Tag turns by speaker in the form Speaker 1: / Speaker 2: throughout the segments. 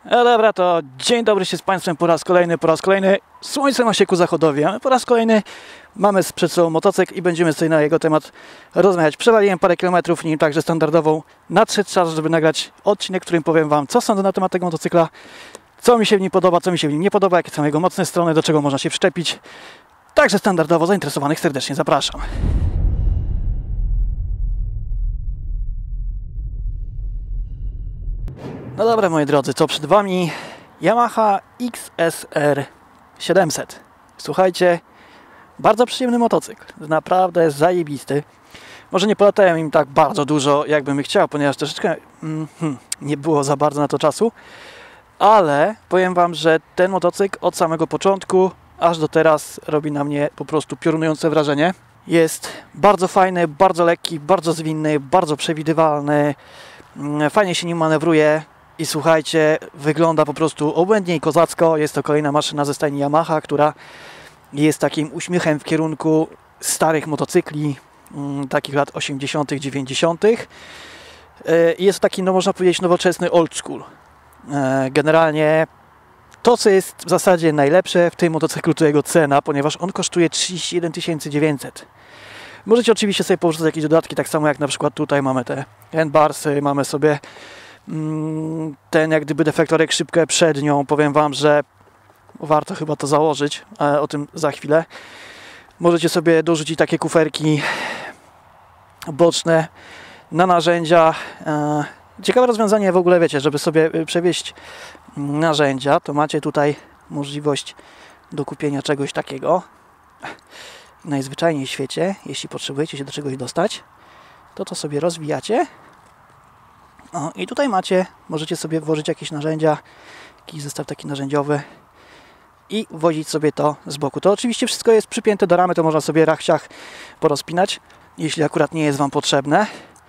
Speaker 1: No dobra, to dzień dobry się z Państwem po raz kolejny. Słońce ma się ku zachodowi, a po raz kolejny mamy przed sobą motocykl i będziemy sobie na jego temat rozmawiać. Przewaliłem parę kilometrów nim, także standardowo nadszedł czas, żeby nagrać odcinek, w którym powiem Wam, co sądzę na temat tego motocykla, co mi się w nim podoba, co mi się w nim nie podoba, jakie są jego mocne strony, do czego można się wszczepić. Także standardowo zainteresowanych serdecznie zapraszam. No dobra, moi drodzy, co przed Wami? Yamaha XSR 700. Słuchajcie, bardzo przyjemny motocykl. Naprawdę zajebisty. Może nie polatałem im tak bardzo dużo, jakbym chciał, ponieważ troszeczkę nie było za bardzo na to czasu. Ale powiem Wam, że ten motocykl od samego początku aż do teraz robi na mnie po prostu piorunujące wrażenie. Jest bardzo fajny, bardzo lekki, bardzo zwinny, bardzo przewidywalny. Fajnie się nim manewruje. I słuchajcie, wygląda po prostu obłędnie i kozacko. Jest to kolejna maszyna ze stajni Yamaha, która jest takim uśmiechem w kierunku starych motocykli, takich lat 80., 90. Jest to taki, no można powiedzieć, nowoczesny old school. Generalnie to, co jest w zasadzie najlepsze w tym motocyklu, to jego cena, ponieważ on kosztuje 31 900. Możecie oczywiście sobie położyć jakieś dodatki, tak samo jak na przykład tutaj mamy te handbarsy, mamy sobie ten jak gdyby defektorek, szybkę przednią. Powiem Wam, że warto chyba to założyć, ale o tym za chwilę. Możecie sobie dorzucić takie kuferki boczne na narzędzia. Ciekawe rozwiązanie w ogóle, wiecie, żeby sobie przewieźć narzędzia, to macie tutaj możliwość do kupienia czegoś takiego. Najzwyczajniej w świecie, jeśli potrzebujecie się do czegoś dostać, to sobie rozwijacie. O, i tutaj możecie sobie włożyć jakieś narzędzia, jakiś zestaw taki narzędziowy i wozić sobie to z boku. To oczywiście wszystko jest przypięte do ramy, to można sobie rachciach porozpinać, jeśli akurat nie jest Wam potrzebne.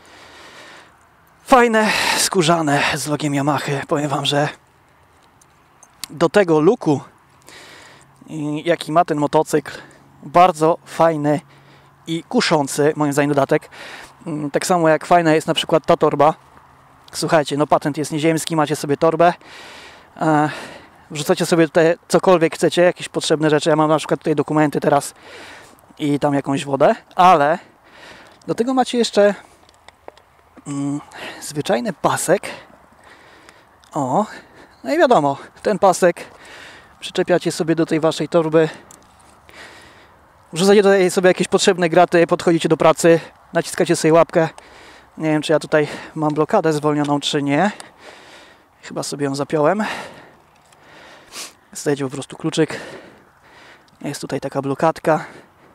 Speaker 1: Fajne, skórzane z logiem Yamahy. Powiem Wam, że do tego looku, jaki ma ten motocykl, bardzo fajny i kuszący, moim zdaniem, dodatek. Tak samo jak fajna jest na przykład ta torba. Słuchajcie, no patent jest nieziemski, macie sobie torbę, wrzucacie sobie tutaj cokolwiek chcecie, jakieś potrzebne rzeczy. Ja mam na przykład tutaj dokumenty teraz i tam jakąś wodę, ale do tego macie jeszcze zwyczajny pasek. O, no i wiadomo, ten pasek przyczepiacie sobie do tej waszej torby, wrzucacie tutaj sobie jakieś potrzebne graty, podchodzicie do pracy, naciskacie sobie łapkę. Nie wiem, czy ja tutaj mam blokadę zwolnioną, czy nie. Chyba sobie ją zapiąłem. Zdajecie po prostu kluczyk. Jest tutaj taka blokadka.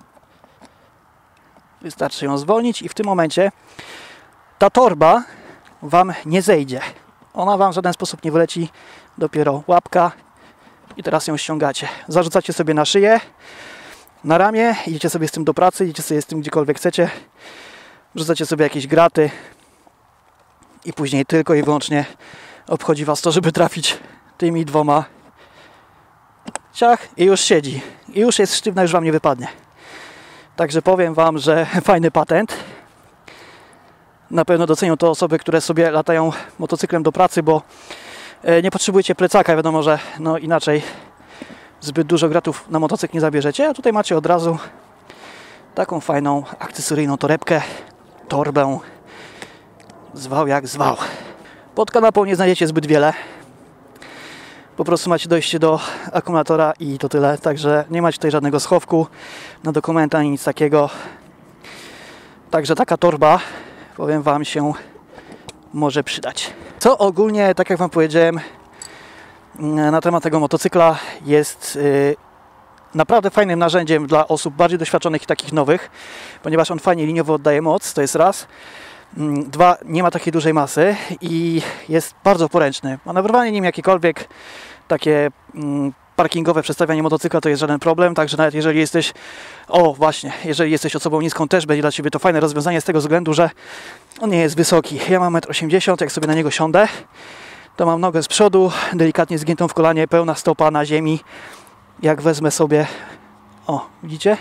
Speaker 1: Wystarczy ją zwolnić i w tym momencie ta torba Wam nie zejdzie. Ona Wam w żaden sposób nie wyleci. Dopiero łapka i teraz ją ściągacie. Zarzucacie sobie na szyję, na ramię, idziecie sobie z tym do pracy, idziecie sobie z tym gdziekolwiek chcecie. Wrzucacie sobie jakieś graty i później tylko i wyłącznie obchodzi Was to, żeby trafić tymi dwoma. Ciach i już siedzi. I już jest sztywna, już Wam nie wypadnie. Także powiem Wam, że fajny patent. Na pewno docenią to osoby, które sobie latają motocyklem do pracy, bo nie potrzebujecie plecaka. Wiadomo, że no inaczej zbyt dużo gratów na motocykl nie zabierzecie. A tutaj macie od razu taką fajną, akcesoryjną torebkę, torbę, zwał jak zwał. Pod kanapą nie znajdziecie zbyt wiele. Po prostu macie dojście do akumulatora i to tyle. Także nie macie tutaj żadnego schowku na dokumenty ani nic takiego. Także taka torba, powiem Wam, się może przydać. Co ogólnie, tak jak Wam powiedziałem, na temat tego motocykla jest naprawdę fajnym narzędziem dla osób bardziej doświadczonych i takich nowych, ponieważ on fajnie liniowo oddaje moc, to jest raz. Dwa, nie ma takiej dużej masy i jest bardzo poręczny. Manewrowanie nim jakiekolwiek takie parkingowe przestawianie motocykla to jest żaden problem, także nawet jeżeli jesteś, jeżeli jesteś osobą niską, też będzie dla Ciebie to fajne rozwiązanie z tego względu, że on nie jest wysoki. Ja mam 1,80 m, jak sobie na niego siądę, to mam nogę z przodu, delikatnie zgiętą w kolanie, pełna stopa na ziemi. Jak wezmę sobie, widzicie?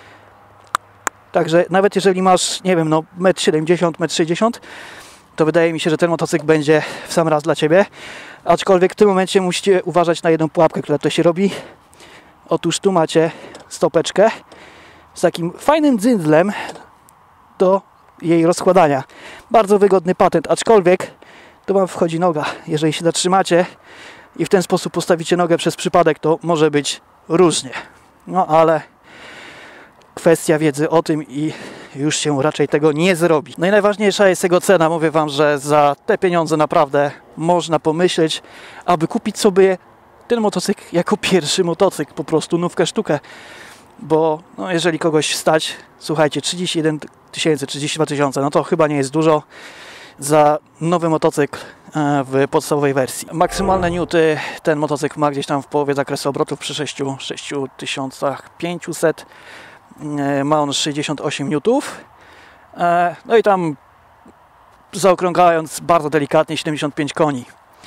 Speaker 1: Także nawet jeżeli masz, nie wiem, 1,70 m, 1,60 m, to wydaje mi się, że ten motocykl będzie w sam raz dla Ciebie. Aczkolwiek w tym momencie musicie uważać na jedną pułapkę, która tutaj się robi. Otóż tu macie stopeczkę z takim fajnym dzyndzlem do jej rozkładania. Bardzo wygodny patent, aczkolwiek to wam wchodzi noga. Jeżeli się zatrzymacie i w ten sposób postawicie nogę przez przypadek, to może być różnie. No ale kwestia wiedzy o tym i już się raczej tego nie zrobi. No i najważniejsza jest jego cena. Mówię wam, że za te pieniądze naprawdę można pomyśleć, aby kupić sobie ten motocykl jako pierwszy motocykl, po prostu nówkę sztukę. Bo no, jeżeli kogoś stać, słuchajcie, 31 000, 32 000, no to chyba nie jest dużo za nowy motocykl w podstawowej wersji. Maksymalne newty ten motocykl ma gdzieś tam w połowie zakresu obrotów przy 6500. Ma on 68 newtów. No i tam zaokrąglając bardzo delikatnie 75 koni.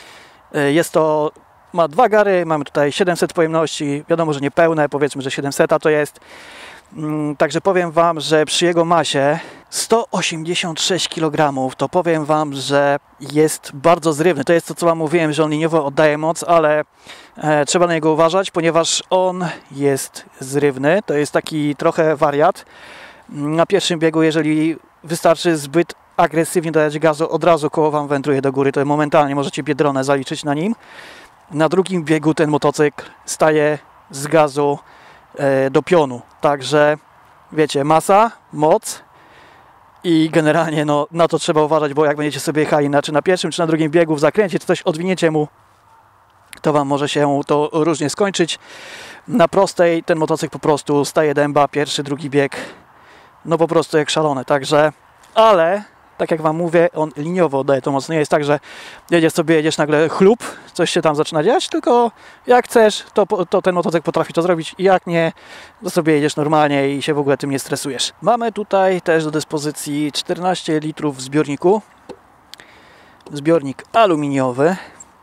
Speaker 1: Ma 2 gary, mamy tutaj 700 pojemności, wiadomo, że nie pełne, powiedzmy, że 700 to jest. Także powiem wam, że przy jego masie 186 kg, to powiem wam, że jest bardzo zrywny. To jest to, co wam mówiłem, że on liniowo oddaje moc, ale trzeba na niego uważać, ponieważ on jest zrywny. To jest taki trochę wariat. Na pierwszym biegu, jeżeli wystarczy zbyt agresywnie dać gazu, od razu koło wam wędruje do góry, to momentalnie możecie biedronę zaliczyć na nim. Na drugim biegu ten motocykl staje z gazu do pionu. Także wiecie, masa, moc i generalnie no, na to trzeba uważać, bo jak będziecie sobie jechali czy na pierwszym, czy na drugim biegu w zakręcie, czy coś odwiniecie mu, to wam może się to różnie skończyć. Na prostej ten motocykl po prostu staje dęba, pierwszy, drugi bieg, no po prostu jak szalone. Także, ale tak jak wam mówię, on liniowo oddaje to moc. Nie jest tak, że jedziesz nagle chlub, coś się tam zaczyna dziać, tylko jak chcesz, to ten motocykl potrafi to zrobić i jak nie, to sobie jedziesz normalnie i się w ogóle tym nie stresujesz. Mamy tutaj też do dyspozycji 14 litrów w zbiorniku. Zbiornik aluminiowy.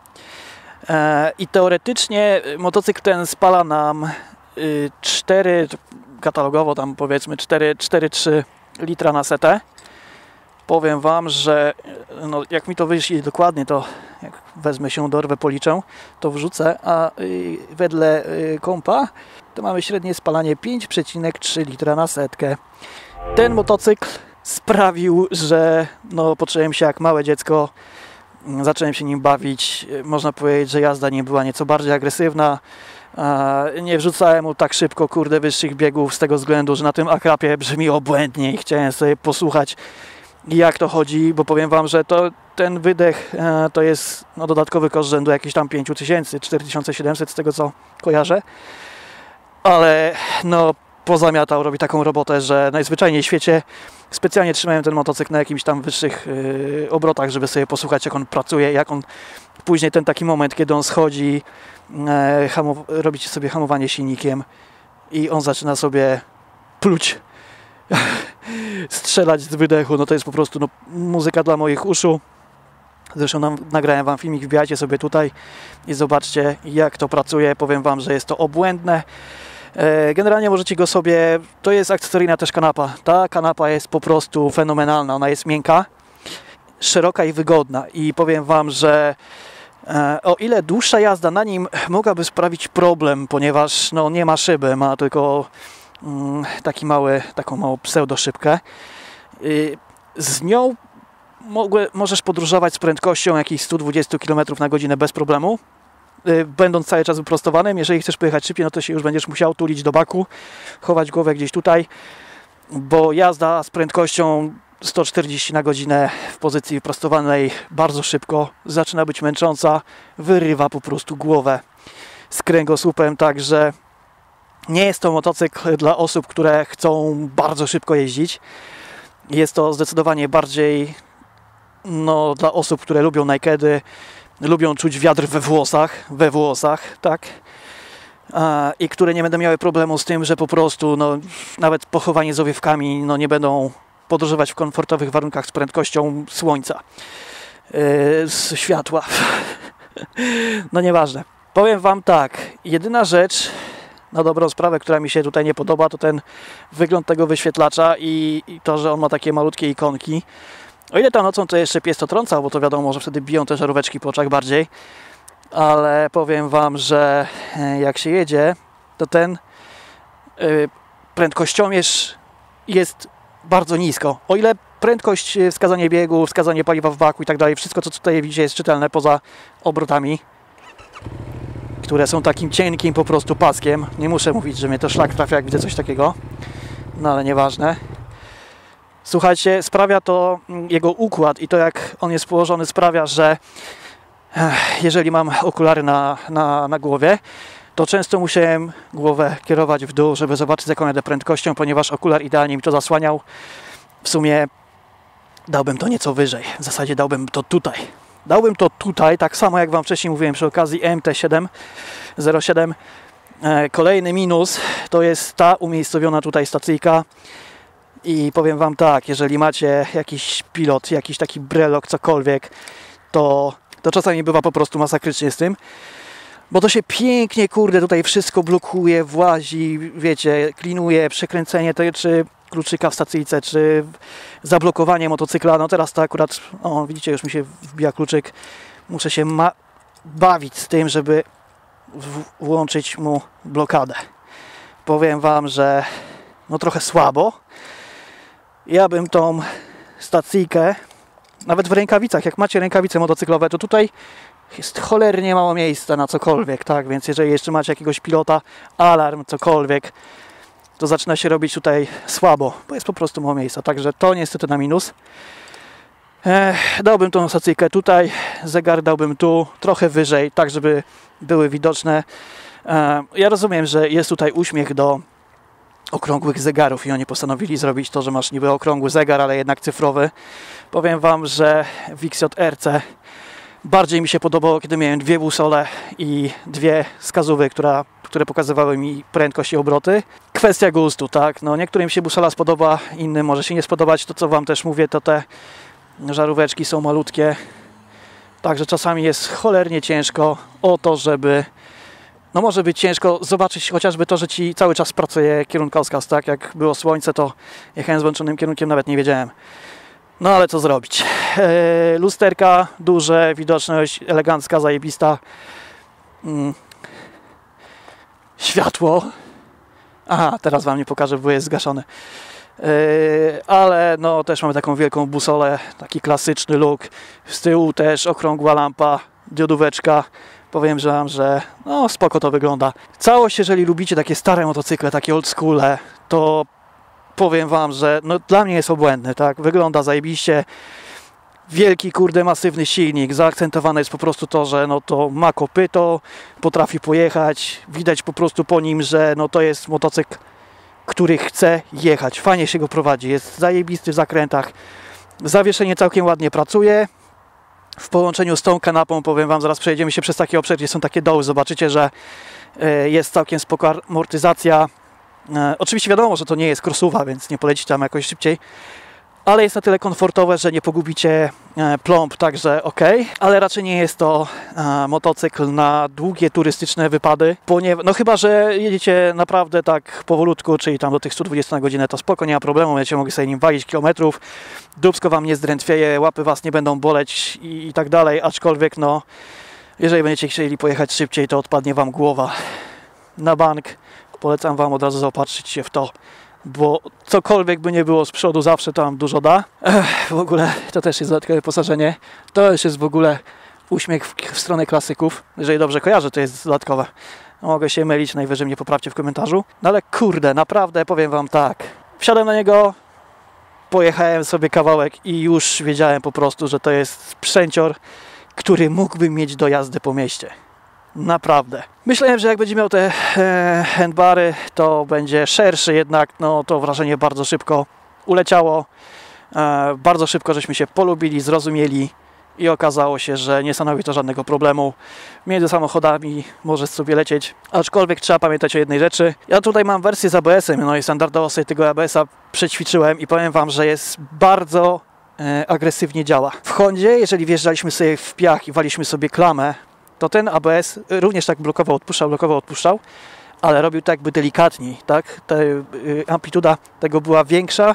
Speaker 1: I teoretycznie motocykl ten spala nam 4, katalogowo tam powiedzmy 4-3 litra na setę. Powiem wam, że no, jak mi to wyjdzie dokładnie, to jak wezmę się dorwę, policzę, to wrzucę, a wedle kompa to mamy średnie spalanie 5,3 litra na setkę. Ten motocykl sprawił, że no, poczułem się jak małe dziecko, zacząłem się nim bawić. Można powiedzieć, że jazda nie była nieco bardziej agresywna. Nie wrzucałem mu tak szybko, kurde, wyższych biegów z tego względu, że na tym akrapie brzmi obłędnie i chciałem sobie posłuchać, jak to chodzi, bo powiem wam, że ten wydech to jest no, dodatkowy koszt rzędu jakieś tam 5000, 4700 z tego co kojarzę, ale no pozamiatał, robi taką robotę, że najzwyczajniej w świecie specjalnie trzymałem ten motocykl na jakimś tam wyższych obrotach, żeby sobie posłuchać, jak on pracuje, jak on później ten taki moment, kiedy on schodzi, robicie sobie hamowanie silnikiem i on zaczyna sobie pluć, strzelać z wydechu, no to jest po prostu no, muzyka dla moich uszu. Zresztą nagrałem wam filmik, wbijajcie sobie tutaj i zobaczcie, jak to pracuje. Powiem wam, że jest to obłędne. Generalnie możecie go sobie, to jest akcesoryjna też kanapa. Ta kanapa jest po prostu fenomenalna, ona jest miękka, szeroka i wygodna i powiem wam, że o ile dłuższa jazda na nim mogłaby sprawić problem, ponieważ no, nie ma szyby, ma tylko taką małą pseudoszybkę. Z nią możesz podróżować z prędkością jakichś 120 km na godzinę bez problemu, będąc cały czas wyprostowanym. Jeżeli chcesz pojechać szybciej, no to się już będziesz musiał tulić do baku, chować głowę gdzieś tutaj, bo jazda z prędkością 140 na godzinę w pozycji wyprostowanej bardzo szybko zaczyna być męcząca, wyrywa po prostu głowę z kręgosłupem, także nie jest to motocykl dla osób, które chcą bardzo szybko jeździć. Jest to zdecydowanie bardziej no, dla osób, które lubią nakedy, lubią czuć wiatr we włosach, tak? I które nie będą miały problemu z tym, że po prostu no, nawet pochowanie z owiewkami no, nie będą podróżować w komfortowych warunkach z prędkością słońca, z światła. No nieważne. Powiem wam tak, jedyna rzecz na dobrą sprawę, która mi się tutaj nie podoba, to ten wygląd tego wyświetlacza i to, że on ma takie malutkie ikonki. O ile tam nocą to jeszcze pies to trącał, bo to wiadomo, że wtedy biją te żaróweczki po oczach bardziej, ale powiem wam, że jak się jedzie, to ten prędkościomierz jest bardzo nisko. O ile prędkość, wskazanie biegu, wskazanie paliwa w baku i tak dalej, wszystko co tutaj widzicie jest czytelne poza obrotami, które są takim cienkim po prostu paskiem. Nie muszę mówić, że mnie to szlak trafia, jak widzę coś takiego. No ale nieważne. Słuchajcie, sprawia to, jego układ i to jak on jest położony sprawia, że jeżeli mam okulary na głowie, to często musiałem głowę kierować w dół, żeby zobaczyć, z jaką jadę prędkością, ponieważ okular idealnie mi to zasłaniał. W sumie dałbym to nieco wyżej. W zasadzie dałbym to tutaj. Dałbym to tutaj, tak samo jak wam wcześniej mówiłem przy okazji MT-07. Kolejny minus to jest ta umiejscowiona tutaj stacyjka. I powiem wam tak, jeżeli macie jakiś pilot, jakiś taki brelok, cokolwiek, to czasami bywa po prostu masakrycznie z tym. Bo to się pięknie, kurde, tutaj wszystko blokuje, włazi, wiecie, klinuje, przekręcenie to czy kluczyka w stacyjce, czy zablokowanie motocykla. No teraz to akurat, o widzicie, już mi się wbija kluczyk. Muszę się bawić z tym, żeby włączyć mu blokadę. Powiem wam, że no trochę słabo. Ja bym tą stacyjkę, nawet w rękawicach, jak macie rękawice motocyklowe, to tutaj jest cholernie mało miejsca na cokolwiek, tak? Więc jeżeli jeszcze macie jakiegoś pilota, alarm, cokolwiek, to zaczyna się robić tutaj słabo, bo jest po prostu mało miejsca. Także to niestety na minus. Dałbym tą stacyjkę tutaj, zegar dałbym tu, trochę wyżej, tak żeby były widoczne. Ja rozumiem, że jest tutaj uśmiech do okrągłych zegarów i oni postanowili zrobić to, że masz niby okrągły zegar, ale jednak cyfrowy. Powiem wam, że w XJR bardziej mi się podobało, kiedy miałem dwie busole i dwie wskazówy, które pokazywały mi prędkość i obroty. Kwestia gustu, tak? No, niektórym się busola spodoba, innym może się nie spodobać. To, co wam też mówię, to te żaróweczki są malutkie. Także czasami jest cholernie ciężko o to, żeby... No może być ciężko zobaczyć chociażby to, że ci cały czas pracuje kierunkowskaz, tak? Jak było słońce, to jechałem z włączonym kierunkiem, nawet nie wiedziałem. No ale co zrobić? Lusterka duże, widoczność elegancka, zajebista. Światło. Aha, teraz wam nie pokażę, bo jest zgaszony. Ale no też mamy taką wielką busolę, taki klasyczny look. Z tyłu też okrągła lampa, diodóweczka. Powiem wam, że no spoko to wygląda. Całość, jeżeli lubicie takie stare motocykle, takie old schoole, to powiem wam, że no dla mnie jest obłędny, tak? Wygląda zajebiście. Wielki, kurde, masywny silnik. Zaakcentowane jest po prostu to, że no to ma kopyto, potrafi pojechać. Widać po prostu po nim, że no to jest motocykl, który chce jechać. Fajnie się go prowadzi. Jest zajebisty w zakrętach. Zawieszenie całkiem ładnie pracuje. W połączeniu z tą kanapą, powiem wam, zaraz przejedziemy się przez taki obszar, gdzie są takie doły. Zobaczycie, że jest całkiem spoko amortyzacja. Oczywiście wiadomo, że to nie jest crossowa, więc nie poleci tam jakoś szybciej. Ale jest na tyle komfortowe, że nie pogubicie plomb, także ok. Ale raczej nie jest to motocykl na długie turystyczne wypady. No chyba, że jedziecie naprawdę tak powolutku, czyli tam do tych 120 na godzinę, to spoko, nie ma problemu, będziecie mogli sobie nim walić kilometrów. Dupsko wam nie zdrętwieje, łapy was nie będą boleć i tak dalej, aczkolwiek no, jeżeli będziecie chcieli pojechać szybciej, to odpadnie wam głowa. Na bank polecam wam od razu zaopatrzyć się w to. Bo cokolwiek by nie było z przodu, zawsze to nam dużo da. W ogóle to też jest dodatkowe wyposażenie. To już jest w ogóle uśmiech w stronę klasyków. Jeżeli dobrze kojarzę, to jest dodatkowe. Mogę się mylić, najwyżej mnie poprawcie w komentarzu. No ale kurde, naprawdę powiem wam tak. Wsiadłem na niego, pojechałem sobie kawałek i już wiedziałem po prostu, że to jest sprzęcior, który mógłbym mieć do jazdy po mieście. Naprawdę. Myślałem, że jak będzie miał te handbary, to będzie szerszy, jednak no, to wrażenie bardzo szybko uleciało. Bardzo szybko żeśmy się polubili, zrozumieli i okazało się, że nie stanowi to żadnego problemu. Między samochodami możesz sobie lecieć, aczkolwiek trzeba pamiętać o jednej rzeczy. Ja tutaj mam wersję z ABS-em, no i standardowo sobie tego ABS-a przećwiczyłem i powiem wam, że jest bardzo agresywnie działa. W Hondzie, jeżeli wjeżdżaliśmy sobie w piach i waliśmy sobie klamę, to ten ABS również tak blokował, odpuszczał, ale robił tak jakby delikatniej, tak? Amplituda tego była większa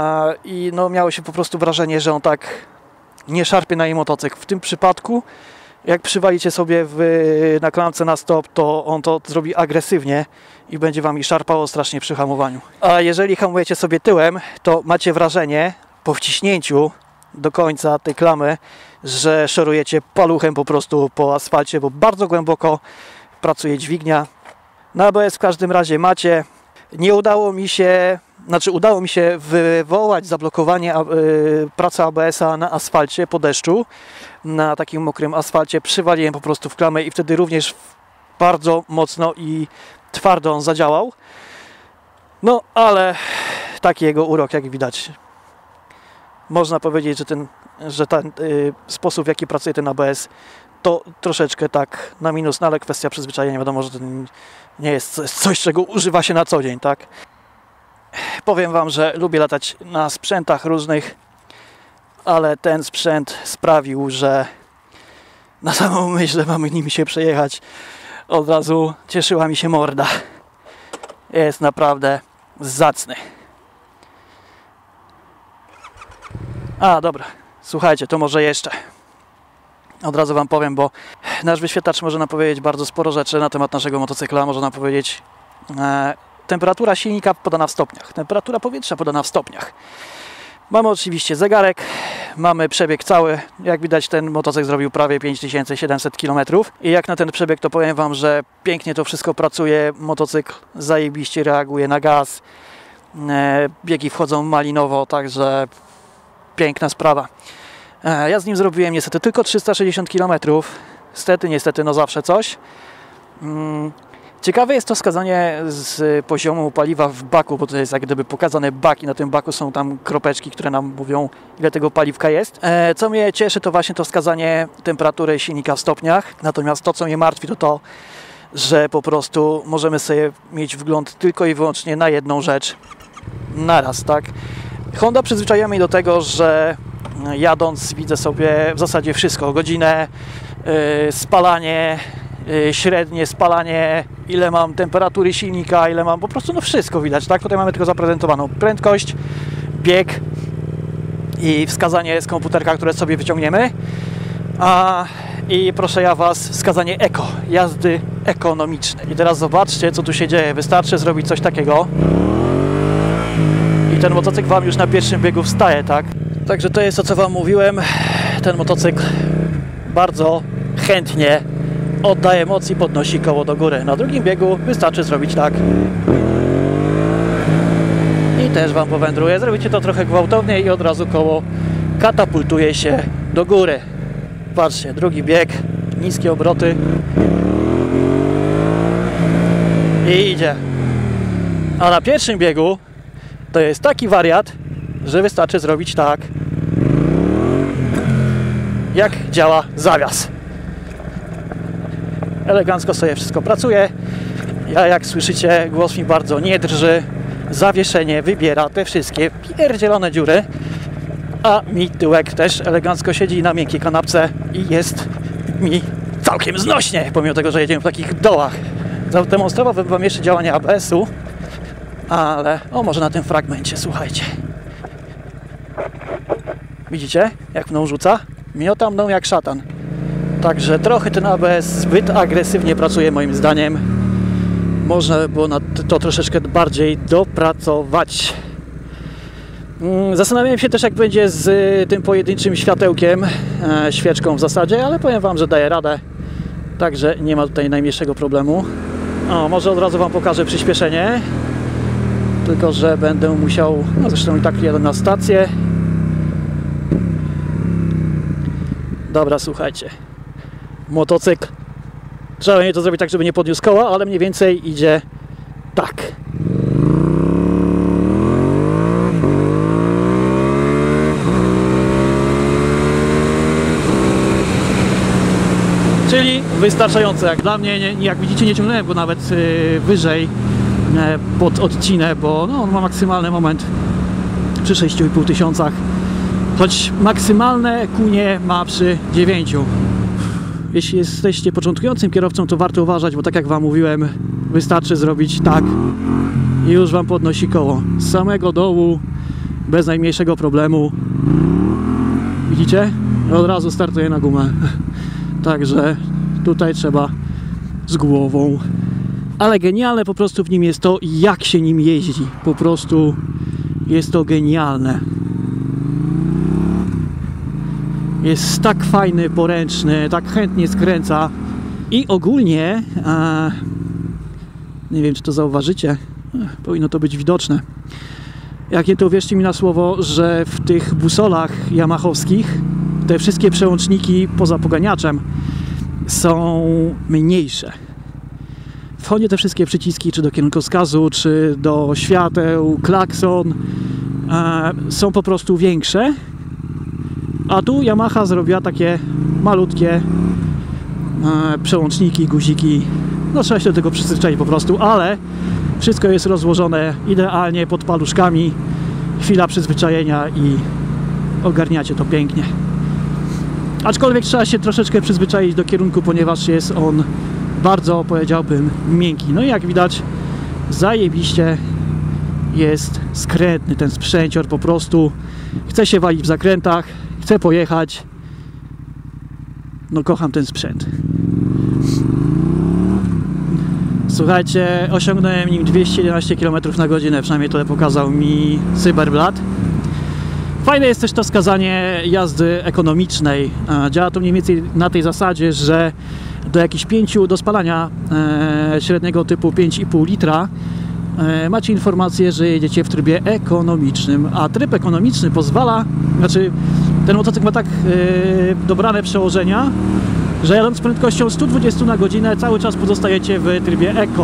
Speaker 1: i no miało się po prostu wrażenie, że on tak nie szarpie na jej motocykl. W tym przypadku Jak przywalicie sobie na klamce na stop, to on to zrobi agresywnie i będzie wam szarpało strasznie przy hamowaniu. A jeżeli hamujecie sobie tyłem, to macie wrażenie po wciśnięciu do końca tej klamy, że szorujecie paluchem po prostu po asfalcie, bo bardzo głęboko pracuje dźwignia. Na ABS w każdym razie macie. Nie udało mi się, udało mi się wywołać zablokowanie pracy ABS-a na asfalcie po deszczu. Na takim mokrym asfalcie przywaliłem po prostu w klamę i wtedy również bardzo mocno i twardo on zadziałał. No ale taki jego urok, jak widać. Można powiedzieć, że ten sposób, w jaki pracuje ten ABS, to troszeczkę tak na minus, no ale kwestia przyzwyczajenia. Wiadomo, że to nie jest coś, czego używa się na co dzień, tak? Powiem wam, że lubię latać na sprzętach różnych, ale ten sprzęt sprawił, że na samą myśl, że mamy nimi się przejechać, od razu cieszyła mi się morda. Jest naprawdę zacny. A, dobra. Słuchajcie, to może jeszcze. Od razu wam powiem, bo nasz wyświetlacz może nam powiedzieć bardzo sporo rzeczy na temat naszego motocykla. Może nam powiedzieć temperatura silnika podana w stopniach, temperatura powietrza podana w stopniach. Mamy oczywiście zegarek, mamy przebieg cały. Jak widać, ten motocykl zrobił prawie 5700 km. I jak na ten przebieg, to powiem wam, że pięknie to wszystko pracuje. Motocykl zajebiście reaguje na gaz. Biegi wchodzą malinowo, także piękna sprawa. Ja z nim zrobiłem niestety tylko 360 km. Niestety, no zawsze coś. Ciekawe jest to wskazanie z poziomu paliwa w baku, bo to jest jak gdyby pokazane bak i na tym baku są tam kropeczki, które nam mówią, ile tego paliwka jest. Co mnie cieszy, to właśnie to wskazanie temperatury silnika w stopniach. Natomiast to, co mnie martwi, to to, że po prostu możemy sobie mieć wgląd tylko i wyłącznie na jedną rzecz naraz, tak? Honda przyzwyczaiła mnie do tego, że jadąc widzę sobie w zasadzie wszystko. Godzinę, spalanie, średnie spalanie, ile mam temperatury silnika, ile mam, po prostu no wszystko widać, tak? Tutaj mamy tylko zaprezentowaną prędkość, bieg i wskazanie z komputerka, które sobie wyciągniemy. I proszę ja was, wskazanie eko, jazdy ekonomicznej. I teraz zobaczcie, co tu się dzieje. Wystarczy zrobić coś takiego i ten motocykl wam już na pierwszym biegu wstaje, tak? Także to jest to, co wam mówiłem. Ten motocykl bardzo chętnie oddaje moc i podnosi koło do góry. Na drugim biegu wystarczy zrobić tak. I też wam powędruje. Zrobicie to trochę gwałtownie i od razu koło katapultuje się do góry. Patrzcie, drugi bieg, niskie obroty. I idzie. A na pierwszym biegu to jest taki wariat, że wystarczy zrobić tak, jak działa zawias. Elegancko sobie wszystko pracuje. Ja, jak słyszycie, głos mi bardzo nie drży. Zawieszenie wybiera te wszystkie pierdzielone dziury. A mi tyłek też elegancko siedzi na miękkiej kanapce i jest mi całkiem znośnie, pomimo tego, że jedziemy w takich dołach. Zademonstrowałbym wam jeszcze działanie ABS-u, ale może na tym fragmencie, słuchajcie. Widzicie, jak mną rzuca? Miota mną jak szatan. Także trochę ten ABS zbyt agresywnie pracuje moim zdaniem. Można by było to troszeczkę bardziej dopracować. Zastanawiałem się też, jak będzie z tym pojedynczym światełkiem, świeczką w zasadzie, ale powiem wam, że daje radę. Także nie ma tutaj najmniejszego problemu. Może od razu wam pokażę przyspieszenie. Tylko że będę musiał, zresztą i tak jadę na stację. Dobra, słuchajcie. Motocykl. Trzeba będzie to zrobić tak, żeby nie podniósł koła, ale mniej więcej idzie tak. Czyli wystarczająco. Jak dla mnie, jak widzicie, nie ciągnąłem go nawet wyżej pod odcinę, bo on ma maksymalny moment przy 6,5 tysiącach. Choć maksymalne kunie ma przy 9. Jeśli jesteście początkującym kierowcą, to warto uważać, bo tak jak wam mówiłem, wystarczy zrobić tak i już wam podnosi koło. Z samego dołu, bez najmniejszego problemu. Widzicie? Od razu startuje na gumę. Także tutaj trzeba z głową. Ale genialne po prostu w nim jest to, jak się nim jeździ. Po prostu jest to genialne. Jest tak fajny, poręczny, tak chętnie skręca. I ogólnie, nie wiem czy to zauważycie, powinno to być widoczne. Jak nie, to uwierzcie mi na słowo, że w tych busolach yamahowskich te wszystkie przełączniki poza poganiaczem są mniejsze. W Hondzie te wszystkie przyciski, czy do kierunkowskazu, czy do świateł, klakson, są po prostu większe. A tu Yamaha zrobiła takie malutkie przełączniki, guziki. No trzeba się do tego przyzwyczaić po prostu, ale wszystko jest rozłożone idealnie pod paluszkami. Chwila przyzwyczajenia i ogarniacie to pięknie. Aczkolwiek trzeba się troszeczkę przyzwyczaić do kierunku, ponieważ jest on bardzo, powiedziałbym, miękki. No i jak widać, zajebiście jest skrętny ten sprzęcior, po prostu chce się walić w zakrętach, chce pojechać. No kocham ten sprzęt. Słuchajcie, osiągnąłem nim 211 km na godzinę, przynajmniej tyle pokazał mi Cyberblat. Fajne jest też to wskazanie jazdy ekonomicznej. Działa to mniej więcej na tej zasadzie, że do spalania średniego typu 5,5 litra macie informację, że jedziecie w trybie ekonomicznym, a tryb ekonomiczny pozwala, ten motocykl ma tak dobrane przełożenia, że jadąc z prędkością 120 na godzinę cały czas pozostajecie w trybie eko.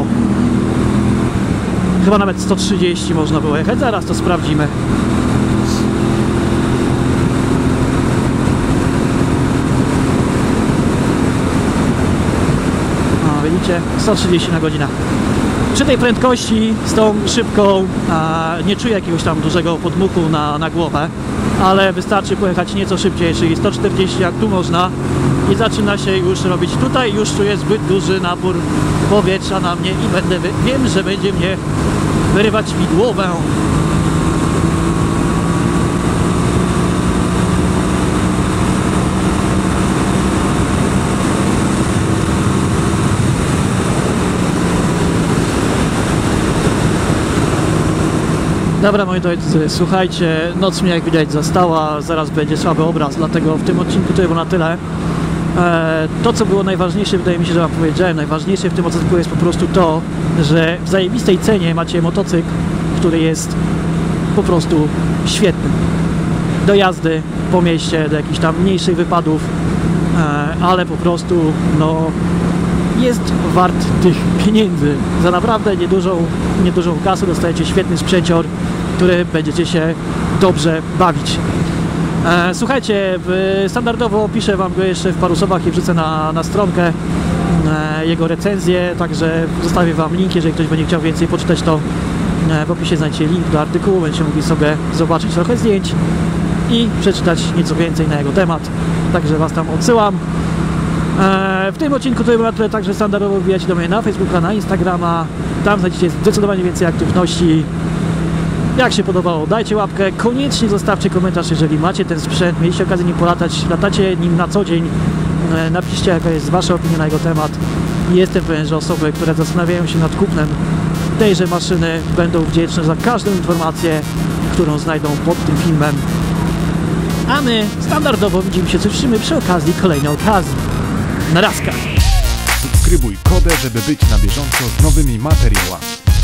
Speaker 1: Chyba nawet 130 można było jechać, zaraz to sprawdzimy. Widzicie? 130 na godzinę. Przy tej prędkości, z tą szybką, nie czuję jakiegoś tam dużego podmuchu na głowę, ale wystarczy pojechać nieco szybciej, czyli 140 jak tu można i zaczyna się już robić. Tutaj już czuję zbyt duży napór powietrza na mnie i wiem, że będzie mnie wyrywać mi głowę. Dobra, moi drodzy, słuchajcie, noc mnie jak widać zastała, zaraz będzie słaby obraz, dlatego w tym odcinku to było na tyle. To, co było najważniejsze, wydaje mi się, że wam powiedziałem, najważniejsze w tym motocyklu jest po prostu to, że w zajebistej cenie macie motocykl, który jest po prostu świetny. Do jazdy po mieście, do jakichś tam mniejszych wypadów, ale po prostu, no, jest wart tych pieniędzy. Za naprawdę niedużą kasę dostajecie świetny sprzęcior, który będziecie się dobrze bawić. Słuchajcie, standardowo opiszę wam go jeszcze w paru słowach i wrzucę na stronkę jego recenzję, także zostawię wam link, jeżeli ktoś będzie chciał więcej poczytać, to w opisie znajdziecie link do artykułu, będziecie mogli sobie zobaczyć trochę zdjęć i przeczytać nieco więcej na jego temat, także was tam odsyłam. W tym odcinku to było na tyle, także standardowo wbijacie do mnie na Facebooka, na Instagrama, tam znajdziecie zdecydowanie więcej aktywności. Jak się podobało, dajcie łapkę, koniecznie zostawcie komentarz, jeżeli macie ten sprzęt, mieliście okazję nim polatać, latacie nim na co dzień, napiszcie jaka jest wasza opinia na jego temat. Jestem pewien, że osoby, które zastanawiają się nad kupnem tejże maszyny będą wdzięczne za każdą informację, którą znajdą pod tym filmem. A my standardowo widzimy się, słyszymy przy okazji kolejnej okazji. Na razkach!
Speaker 2: Subskrybuj Kodę, żeby być na bieżąco z nowymi materiałami.